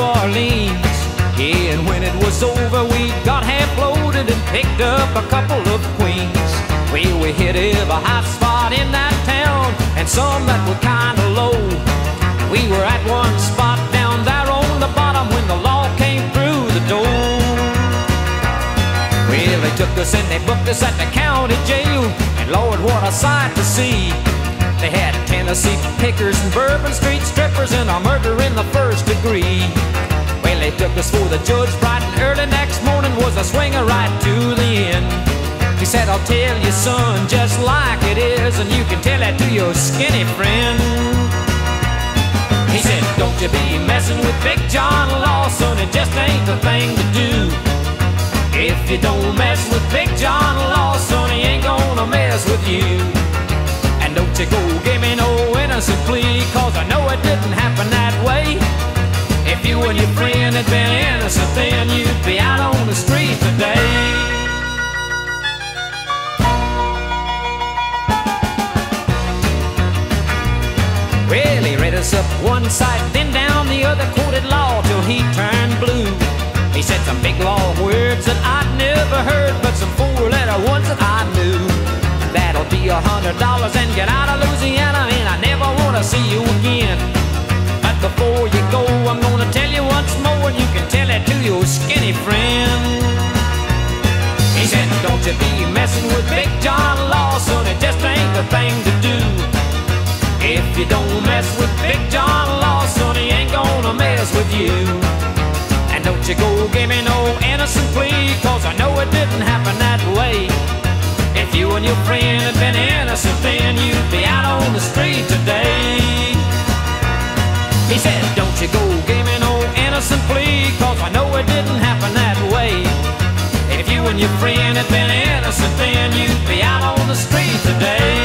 Orleans. Yeah, and when it was over, we got half loaded and picked up a couple of queens. Well, we hit every hot spot in that town and some that were kinda low. We were at one spot down there on the bottom when the law came through the door. Well, they took us and they booked us at the county jail, and Lord, what a sight to see. They had Tennessee pickers and Bourbon Street strippers and a murder in the first degree. Well, they took us for the judge bright and early next morning, was a swinger right to the end. He said, I'll tell you, son, just like it is, and you can tell that to your skinny friend. He said, don't you be messing with Big John Lawson, it just ain't the thing to do. If you don't mess with Big John Lawson, he ain't gonna mess with you. And don't you go give me no innocent plea, cause I know it didn't happen that way. If you and your friend had been innocent, then you'd be out on the street today. Well, he read us up one side, then down the other, quoted law till he turned blue. He said some big long words that I'd never heard, but some four-letter ones that I knew. That'll be $100 and get out of Louisiana, and I never want to see you again. But before you go, I'm gonna tell you once more, and you can tell it to your skinny friend. He said, don't you be messing with Big John Lawson, it just ain't the thing to do. If you don't mess with Big John Lawson, he ain't gonna mess with you. And don't you go give me no innocent plea, cause I know it didn't happen that way. If you and your friend had been innocent, then you'd be out on the street today. He said, don't you go give me no innocent plea, cause I know it didn't happen that way. If you and your friend had been innocent, then you'd be out on the street today.